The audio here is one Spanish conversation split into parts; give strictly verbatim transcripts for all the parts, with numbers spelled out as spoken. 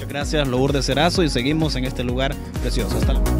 gracias, Lourdes Cerazo, y seguimos en este lugar precioso. Hasta luego.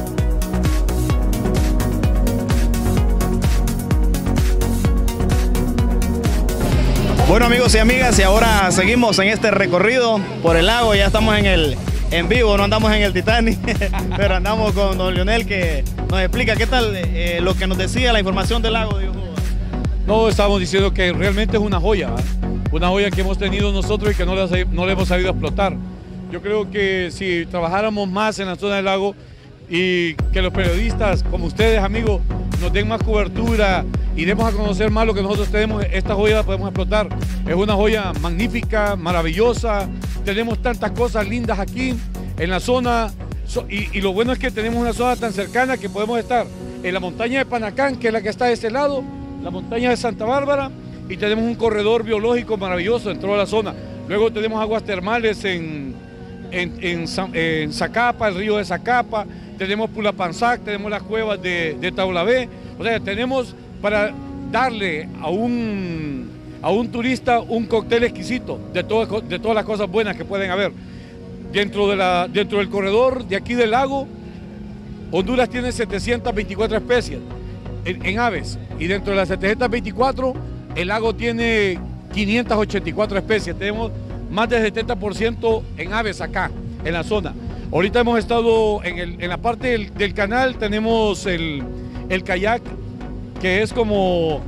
Bueno, amigos y amigas, y ahora seguimos en este recorrido por el lago. Ya estamos en el en vivo, no andamos en el Titanic, pero andamos con don Leonel, que nos explica qué tal eh, lo que nos decía la información del lago de Yohoa. No, estamos diciendo que realmente es una joya, ¿eh? Una joya que hemos tenido nosotros y que no le, no le hemos sabido explotar. Yo creo que si trabajáramos más en la zona del lago y que los periodistas, como ustedes, amigos, nos den más cobertura y demos a conocer más lo que nosotros tenemos, esta joya la podemos explotar. Es una joya magnífica, maravillosa, tenemos tantas cosas lindas aquí en la zona, y, y lo bueno es que tenemos una zona tan cercana que podemos estar en la montaña de Panacán, que es la que está de este lado, la montaña de Santa Bárbara, y tenemos un corredor biológico maravilloso en toda la zona. Luego tenemos aguas termales en, en, en, en Zacapa, el río de Zacapa, tenemos Pulapanzac, tenemos las cuevas de, de Taulabé. O sea, tenemos para darle a un, a un turista un cóctel exquisito de, todo, de todas las cosas buenas que pueden haber. Dentro, de la, dentro del corredor de aquí del lago, Honduras tiene setecientas veinticuatro especies en, en aves, y dentro de las setecientas veinticuatro, el lago tiene quinientas ochenta y cuatro especies. Tenemos más del setenta por ciento en aves acá, en la zona. Ahorita hemos estado en, el, en la parte del, del canal, tenemos el, el kayak, que es como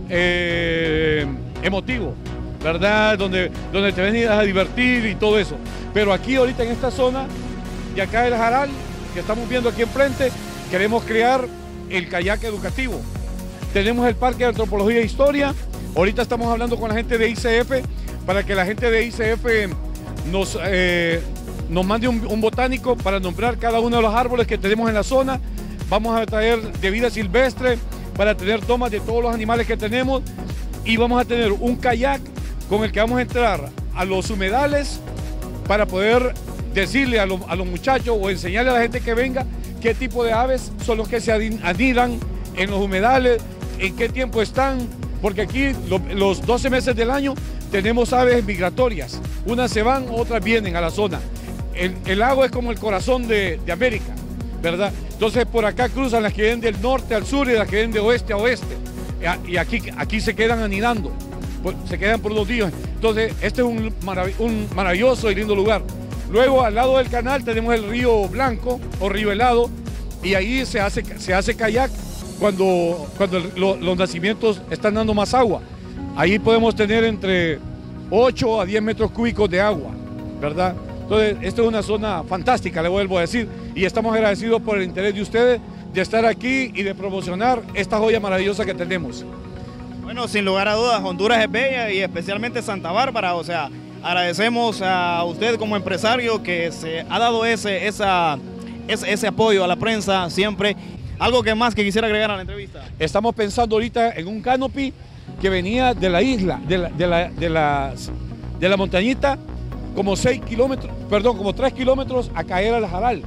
eh, emotivo, ¿verdad? Donde, donde te venís a divertir y todo eso. Pero aquí ahorita en esta zona, de acá del Jaral, que estamos viendo aquí enfrente, queremos crear el kayak educativo. Tenemos el Parque de Antropología e Historia. Ahorita estamos hablando con la gente de I C F para que la gente de I C F nos, eh, nos mande un, un botánico para nombrar cada uno de los árboles que tenemos en la zona. Vamos a traer de vida silvestre para tener tomas de todos los animales que tenemos, y vamos a tener un kayak con el que vamos a entrar a los humedales para poder decirle a, lo, a los muchachos o enseñarle a la gente que venga qué tipo de aves son los que se anidan en los humedales, en qué tiempo están, porque aquí lo, los doce meses del año tenemos aves migratorias, unas se van, otras vienen a la zona. El, el lago es como el corazón de, de América, ¿verdad? Entonces por acá cruzan las que vienen del norte al sur y las que vienen de oeste a oeste, y aquí, aquí se quedan anidando, se quedan por dos días. Entonces este es un, marav un maravilloso y lindo lugar. Luego al lado del canal tenemos el río Blanco o río Helado, y ahí se hace, se hace kayak cuando, cuando lo, los nacimientos están dando más agua. Ahí podemos tener entre ocho a diez metros cúbicos de agua, ¿verdad? Entonces, esta es una zona fantástica, le vuelvo a decir, y estamos agradecidos por el interés de ustedes de estar aquí y de promocionar esta joya maravillosa que tenemos. Bueno, sin lugar a dudas, Honduras es bella, y especialmente Santa Bárbara. O sea, agradecemos a usted como empresario que se ha dado ese, esa, ese, ese apoyo a la prensa siempre. ¿Algo que más que quisiera agregar a la entrevista? Estamos pensando ahorita en un canopy que venía de la isla, de la, de la, de las, de la montañita, como seis kilómetros, perdón, como tres kilómetros a caer al Jaral.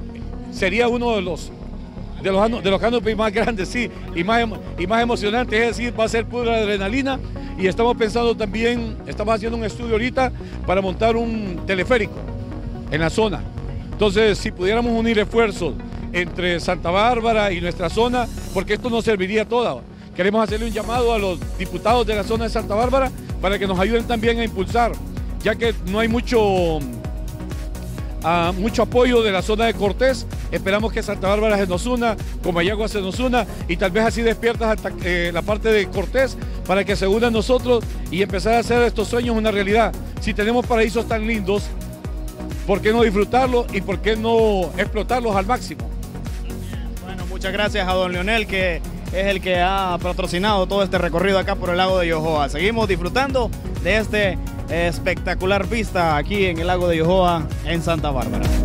Sería uno de los, de los, de los canopies más grandes, sí, y más, y más emocionantes, es decir, va a ser pura adrenalina. Y estamos pensando también, estamos haciendo un estudio ahorita para montar un teleférico en la zona. Entonces, si pudiéramos unir esfuerzos entre Santa Bárbara y nuestra zona, porque esto nos serviría toda. Queremos hacerle un llamado a los diputados de la zona de Santa Bárbara para que nos ayuden también a impulsar, ya que no hay mucho, uh, mucho apoyo de la zona de Cortés. Esperamos que Santa Bárbara se nos una, Comayagua se nos una, y tal vez así despiertas hasta, eh, la parte de Cortés para que se unan nosotros y empezar a hacer estos sueños una realidad. Si tenemos paraísos tan lindos, ¿por qué no disfrutarlos y por qué no explotarlos al máximo? Bueno, muchas gracias a don Leonel, que es el que ha patrocinado todo este recorrido acá por el lago de Yohoa. Seguimos disfrutando de este espectacular vista aquí en el lago de Yohoa, en Santa Bárbara.